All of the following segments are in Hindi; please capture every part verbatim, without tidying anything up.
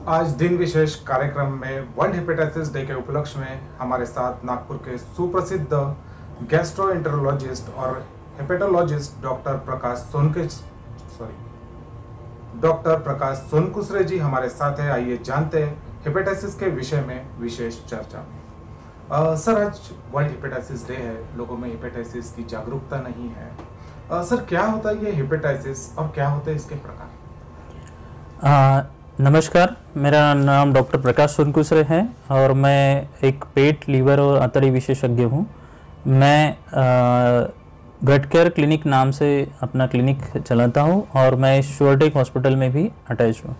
आज दिन विशेष कार्यक्रम में वर्ल्ड हेपेटाइटिस डे के उपलक्ष्य में हमारे साथ नागपुर के सुप्रसिद्ध गैस्ट्रोएंटेरोलॉजिस्ट और hepatologist doctor Prakash Sonke sorry doctor Prakash Sonkusare ji हमारे साथ है। आइए जानते हैं हेपेटाइटिस के विषय में विशेष चर्चा। uh, सर, आज वर्ल्ड हेपेटाइटिस डे है, लोगों में हेपेटाइटिस की जागरूकता नहीं है। uh, सर, क्या होता है ये हेपेटाइटिस और क्या होते हैं इसके प्रकार? uh, नमस्कार, मेरा नाम डॉक्टर प्रकाश सोनकुसरे है और मैं एक पेट, लीवर और आंतड़ी विशेषज्ञ हूँ। मैं गट केयर क्लिनिक नाम से अपना क्लिनिक चलाता हूँ और मैं श्योरटेक हॉस्पिटल में भी अटैच हूँ।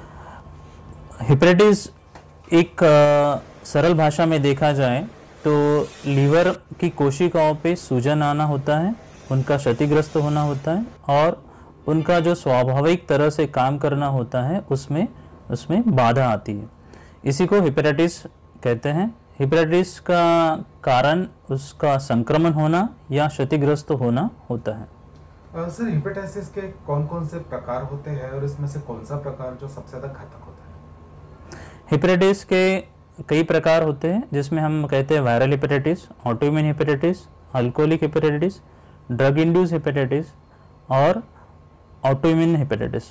हेपेटाइटिस एक आ, सरल भाषा में देखा जाए तो लीवर की कोशिकाओं पे सूजन आना होता है, उनका क्षतिग्रस्त होना होता है और उनका जो स्वाभाविक तरह से काम करना होता है उसमें उसमें बाधा आती है। इसी को हेपेटाइटिस कहते हैं। हेपेटाइटिस का कारण उसका संक्रमण होना या क्षतिग्रस्त होना होता है। uh, सर, हेपेटाइटिस के कौन कौन से प्रकार होते हैं और इसमें से कौन सा प्रकार जो सबसे ज़्यादा घातक होता है? हेपेटाइटिस के कई प्रकार होते हैं, जिसमें हम कहते हैं viral hepatitis, autoimmune hepatitis, alcoholic hepatitis, drug induced hepatitis और ऑटोइम्यून हेपेटाइटिस।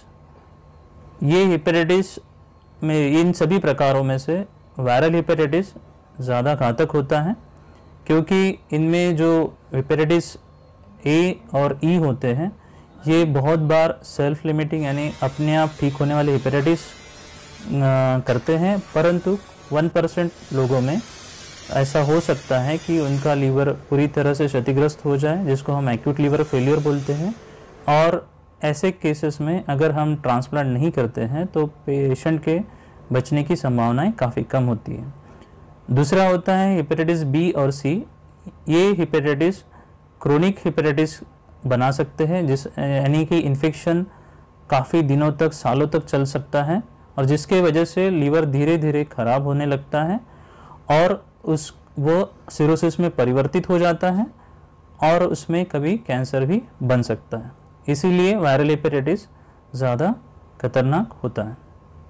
ये हेपेटाइटिस में इन सभी प्रकारों में से वायरल हेपेटाइटिस ज़्यादा घातक होता है, क्योंकि इनमें जो हेपेटाइटिस ए और ई होते हैं ये बहुत बार सेल्फ लिमिटिंग यानी अपने आप ठीक होने वाले हेपेटाइटिस करते हैं, परंतु वन परसेंट लोगों में ऐसा हो सकता है कि उनका लीवर पूरी तरह से क्षतिग्रस्त हो जाए, जिसको हम एक्यूट लीवर फेलियर बोलते हैं। और ऐसे केसेस में अगर हम ट्रांसप्लांट नहीं करते हैं तो पेशेंट के बचने की संभावनाएं काफ़ी कम होती है। दूसरा होता है हेपेटाइटिस बी और सी। ये हेपेटाइटिस क्रोनिक हेपेटाइटिस बना सकते हैं, जिस यानी कि इन्फेक्शन काफ़ी दिनों तक, सालों तक चल सकता है और जिसके वजह से लीवर धीरे धीरे खराब होने लगता है और उस वो सिरोसिस में परिवर्तित हो जाता है और उसमें कभी कैंसर भी बन सकता है। इसीलिए वायरल हेपेटाइटिस ज़्यादा खतरनाक होता है।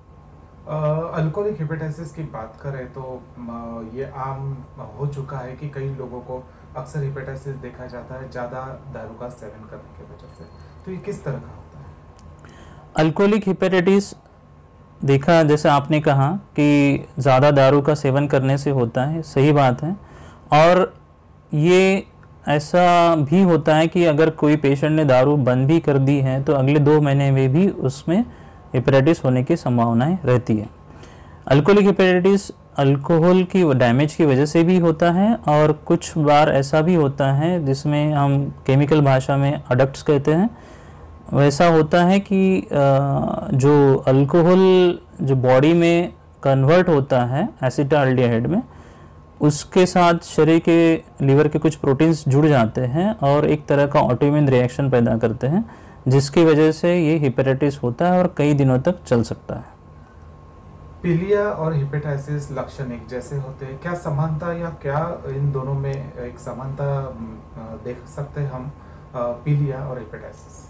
अल्कोहलिक हेपेटाइटिस की बात करें तो uh, ये आम हो चुका है कि कई लोगों को अक्सर हेपेटाइटिस देखा जाता है ज़्यादा दारू का सेवन करने की वजह से। तो ये किस तरह का होता है? अल्कोहलिक हेपेटाइटिस देखा, जैसे आपने कहा कि ज़्यादा दारू का सेवन करने से होता है, सही बात है। और ये ऐसा भी होता है कि अगर कोई पेशेंट ने दारू बंद भी कर दी है तो अगले दो महीने में भी उसमें हेपेटाइटिस होने की संभावनाएं रहती है। अल्कोहलिक हेपेटाइटिस अल्कोहल की डैमेज की वजह से भी होता है और कुछ बार ऐसा भी होता है जिसमें हम केमिकल भाषा में अडक्ट्स कहते हैं। वैसा होता है कि जो अल्कोहल जो बॉडी में कन्वर्ट होता है एसिटाल्डिहाइड में, उसके साथ शरीर के लीवर के कुछ प्रोटीन्स जुड़ जाते हैं और एक तरह का ऑटोइम्यून रिएक्शन पैदा करते हैं, जिसकी वजह से ये हेपेटाइटिस होता है और कई दिनों तक चल सकता है। पीलिया और हेपेटाइटिस लक्षण एक जैसे होते हैं, क्या समानता या क्या इन दोनों में एक समानता देख सकते हैं हम पीलिया और हेपेटाइटिस?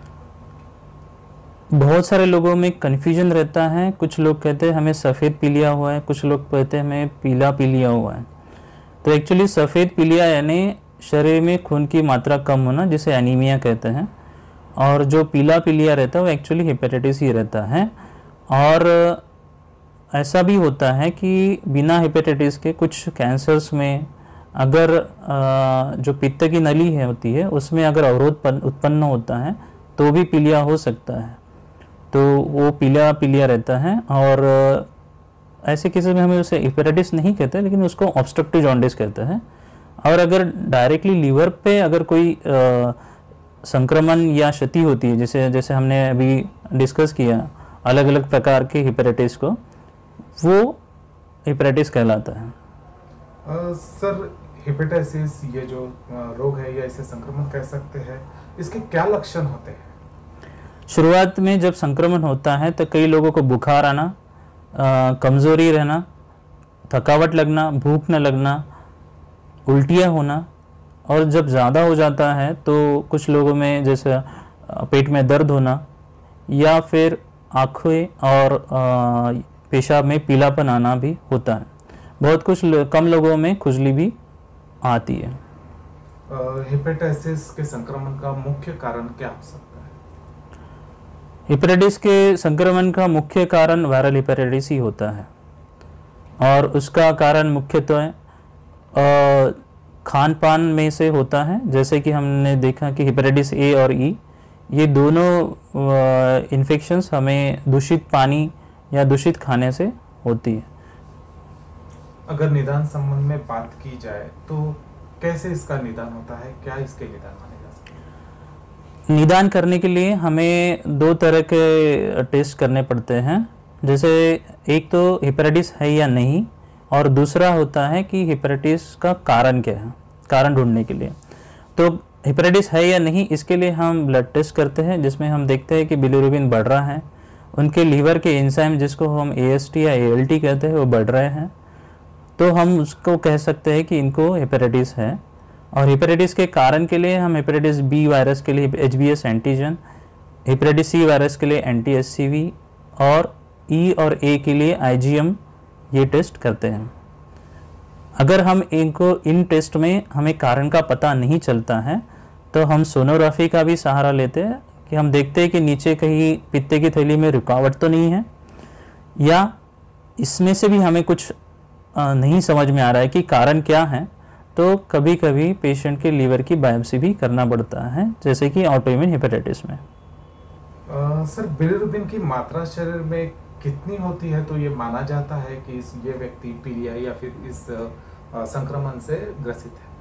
बहुत सारे लोगों में कन्फ्यूजन रहता है। कुछ लोग कहते हैं हमें सफ़ेद पीलिया हुआ है, कुछ लोग कहते हैं हमें पीला पीलिया हुआ है। तो एक्चुअली सफ़ेद पीलिया यानी शरीर में खून की मात्रा कम होना, जिसे एनीमिया कहते हैं, और जो पीला पीलिया रहता है वो एक्चुअली हेपेटाइटिस ही रहता है। और ऐसा भी होता है कि बिना हेपेटाइटिस के कुछ कैंसर्स में अगर जो पित्त की नली है होती है उसमें अगर अवरोध उत्पन्न होता है तो भी पीलिया हो सकता है, तो वो पीला पीलिया रहता है। और ऐसे केसेस में हमें उसे हेपेटाइटिस नहीं कहते, लेकिन उसको ऑब्स्ट्रक्टिव जॉन्डिस कहते हैं। और अगर डायरेक्टली लीवर पे अगर कोई आ, संक्रमण या क्षति होती है, जैसे जैसे हमने अभी डिस्कस किया अलग अलग प्रकार के हेपेटाइटिस को, वो हेपेटाइटिस कहलाता है। आ, सर, हेपेटाइटिस ये जो रोग है या इसे संक्रमण कह सकते हैं, इसके क्या लक्षण होते हैं? शुरुआत में जब संक्रमण होता है तो कई लोगों को बुखार आना, कमज़ोरी रहना, थकावट लगना, भूख न लगना, उल्टियाँ होना, और जब ज़्यादा हो जाता है तो कुछ लोगों में जैसे पेट में दर्द होना या फिर आँखें और पेशाब में पीलापन आना भी होता है। बहुत कुछ लो, कम लोगों में खुजली भी आती है। हेपेटाइटिस के संक्रमण का मुख्य कारण क्या हो सकता है? हेपेटाइटिस के संक्रमण का मुख्य कारण वायरल हेपेटाइटिस ही होता है और उसका कारण मुख्यतः खान पान में से होता है। जैसे कि हमने देखा कि हेपेटाइटिस ए और ई ये दोनों इन्फेक्शंस हमें दूषित पानी या दूषित खाने से होती है। अगर निदान संबंध में बात की जाए तो कैसे इसका निदान होता है? क्या इसके निदान माने जा सकते हैं? निदान करने के लिए हमें दो तरह के टेस्ट करने पड़ते हैं। जैसे एक तो हेपेटाइटिस है या नहीं और दूसरा होता है कि हेपेटाइटिस का कारण क्या है, कारण ढूंढने के लिए। तो हेपेटाइटिस है या नहीं इसके लिए हम ब्लड टेस्ट करते हैं जिसमें हम देखते हैं कि बिलिरुबिन बढ़ रहा है, उनके लीवर के एंजाइम जिसको हम ए एस टी या ए एल टी कहते हैं वो बढ़ रहे हैं, तो हम उसको कह सकते हैं कि इनको हेपेटाइटिस है। और हेपेटाइटिस के कारण के लिए हम हेपेटाइटिस बी वायरस के लिए H B S antigen, hepatitis C virus के लिए एंटी एस सी वी और ई और ए के लिए आई जी एम ये टेस्ट करते हैं। अगर हम इनको इन टेस्ट में हमें कारण का पता नहीं चलता है तो हम सोनोग्राफी का भी सहारा लेते हैं कि हम देखते हैं कि नीचे कहीं पित्ते की थैली में रुकावट तो नहीं है या इसमें से भी हमें कुछ नहीं समझ में आ रहा है कि कारण क्या है। तो कभी कभी पेशेंट के लीवर की बायोप्सी भी करना पड़ता है जैसे कि ऑटोइम्यून हेपेटाइटिस में। आ, सर बिलिरुबिन की मात्रा शरीर में कितनी होती है तो ये माना जाता है कि इस ये व्यक्ति पीलिया या फिर इस आ, संक्रमण से ग्रसित है?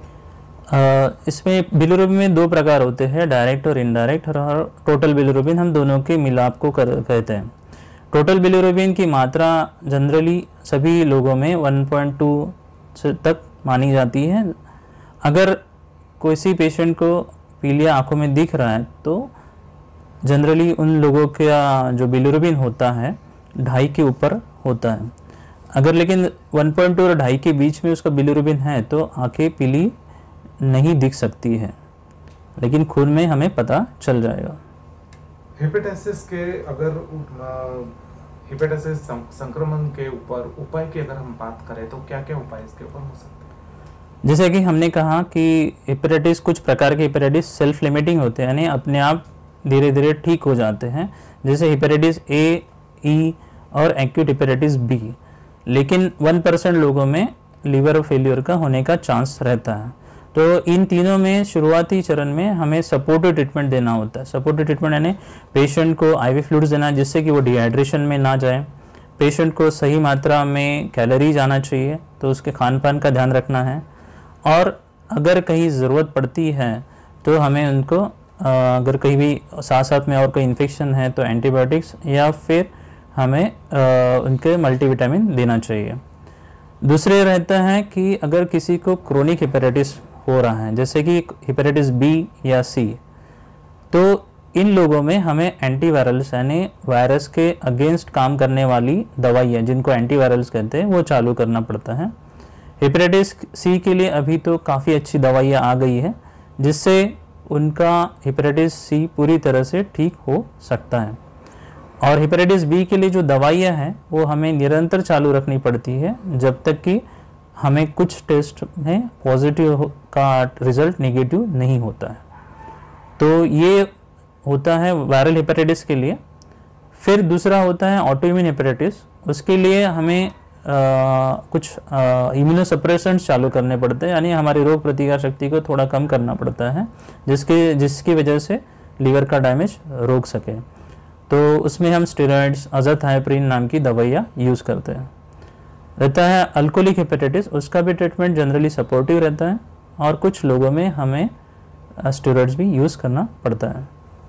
आ, इसमें बिलिरुबिन में दो प्रकार होते हैं, डायरेक्ट और इनडायरेक्ट और टोटल बिलिरुबिन, हम दोनों के मिलाप को कर, कहते हैं। टोटल बिलिरुबिन की मात्रा जनरली सभी लोगों में वन पॉइंट टू से तक मानी जाती है। अगर किसी पेशेंट को पीलिया आंखों में दिख रहा है तो जनरली उन लोगों का जो बिलिरुबिन होता है ढाई के ऊपर होता है। अगर लेकिन वन पॉइंट टू और ढाई के बीच में उसका बिलिरुबिन है तो आंखें पीली नहीं दिख सकती है, लेकिन खून में हमें पता चल जाएगा। हेपेटाइटिस के अगर हेपेटाइटिस संक्रमण के ऊपर उपाय की अगर हम बात करें तो क्या क्या उपाय इसके ऊपर हो सकते हैं? जैसे कि हमने कहा कि हेपेटाइटिस, कुछ प्रकार के हेपेटाइटिस सेल्फ लिमिटिंग होते हैं, यानी अपने आप धीरे धीरे ठीक हो जाते हैं, जैसे हेपेटाइटिस ए, ई और एक्यूट हेपेटाइटिस बी। लेकिन वन परसेंट लोगों में लीवर फेलियर का होने का चांस रहता है। तो इन तीनों में शुरुआती चरण में हमें सपोर्टिव ट्रीटमेंट देना होता है। सपोर्टिव ट्रीटमेंट यानी पेशेंट को आईवी फ्लूइड्स देना जिससे कि वो डिहाइड्रेशन में ना जाए, पेशेंट को सही मात्रा में कैलोरीज आना चाहिए तो उसके खान पान का ध्यान रखना है, और अगर कहीं ज़रूरत पड़ती है तो हमें उनको अगर कहीं भी साथ साथ में और कोई इन्फेक्शन है तो एंटीबायोटिक्स या फिर हमें उनके मल्टीविटामिन देना चाहिए। दूसरे रहता है कि अगर किसी को क्रोनिक हेपेटाइटिस हो रहा है जैसे कि हेपेटाइटिस बी या सी, तो इन लोगों में हमें एंटीवायरल्स यानी वायरस के अगेंस्ट काम करने वाली दवाइयाँ जिनको एंटीवायरल्स कहते हैं वो चालू करना पड़ता है। हेपेटाइटिस सी के लिए अभी तो काफ़ी अच्छी दवाइयाँ आ गई है जिससे उनका हेपेटाइटिस सी पूरी तरह से ठीक हो सकता है। और हेपेटाइटिस बी के लिए जो दवाइयाँ हैं वो हमें निरंतर चालू रखनी पड़ती है जब तक कि हमें कुछ टेस्ट में पॉजिटिव का रिजल्ट नेगेटिव नहीं होता है। तो ये होता है वायरल हेपेटाइटिस के लिए। फिर दूसरा होता है ऑटोइम्यून हेपेटाइटिस, उसके लिए हमें आ, कुछ इम्यूनोसप्रेसेंट्स चालू करने पड़ते हैं, यानी हमारी रोग प्रतिकार शक्ति को थोड़ा कम करना पड़ता है जिसके जिसकी वजह से लीवर का डैमेज रोक सके। तो उसमें हम स्टेरॉइड्स, अज़ाथाइप्रिन नाम की दवाइयाँ यूज़ करते हैं। रहता है अल्कोहलिक हेपेटाइटिस, उसका भी ट्रीटमेंट जनरली सपोर्टिव रहता है और कुछ लोगों में हमें स्टेरॉइड्स भी यूज़ करना पड़ता है।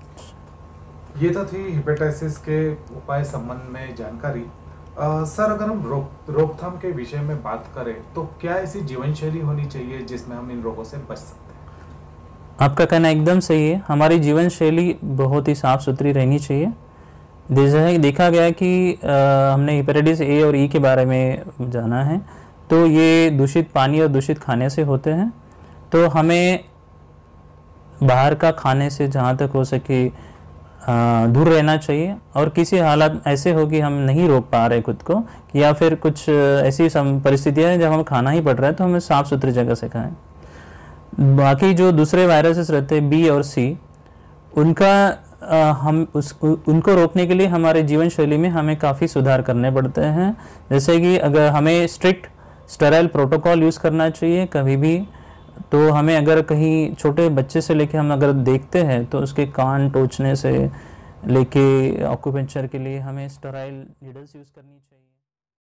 ये तो थी हेपेटाइटिस के उपाय संबंध में जानकारी। आ, सर अगर हम रोक रोकथाम के विषय में बात करें तो क्या ऐसी जीवन शैली होनी चाहिए जिसमें हम इन रोगों से बच सकते हैं? आपका कहना एकदम सही है। हमारी जीवन शैली बहुत ही साफ़ सुथरी रहनी चाहिए। जैसे देखा गया कि आ, हमने हेपेटाइटिस ए और ई के बारे में जाना है तो ये दूषित पानी और दूषित खाने से होते हैं। तो हमें बाहर का खाने से जहाँ तक हो सके आ, दूर रहना चाहिए। और किसी हालात ऐसे हो कि हम नहीं रोक पा रहे खुद को, कि या फिर कुछ ऐसी सम परिस्थितियाँ हैं जब हमें खाना ही पड़ रहा है, तो हमें साफ़ सुथरी जगह से खाएं। बाकी जो दूसरे वायरसेस रहते हैं बी और सी, उनका आ, हम उस उनको रोकने के लिए हमारे जीवन शैली में हमें काफ़ी सुधार करने पड़ते हैं। जैसे कि अगर हमें स्ट्रिक्ट स्टेराइल प्रोटोकॉल यूज़ करना चाहिए कभी भी, तो हमें अगर कहीं छोटे बच्चे से लेके हम अगर देखते हैं तो उसके कान टोचने से लेके ऑक्यूपेंचर के लिए हमें स्टेराइल नीडल्स यूज़ करनी चाहिए।